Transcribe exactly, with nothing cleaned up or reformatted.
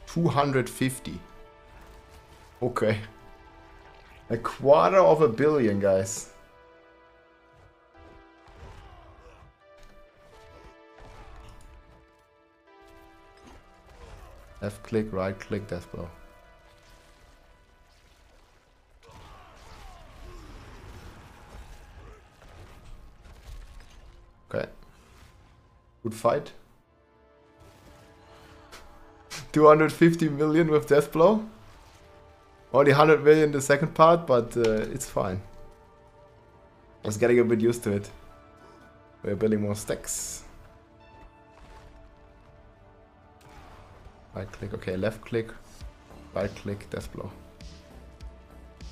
two hundred fifty. Okay. A quarter of a billion, guys. Left click, right click, Deathblow. Okay. Good fight. two hundred fifty million with Deathblow. Only one hundred million the second part, but uh, it's fine. I was getting a bit used to it. We're building more stacks. Right click, okay, left click, right click, Deathblow.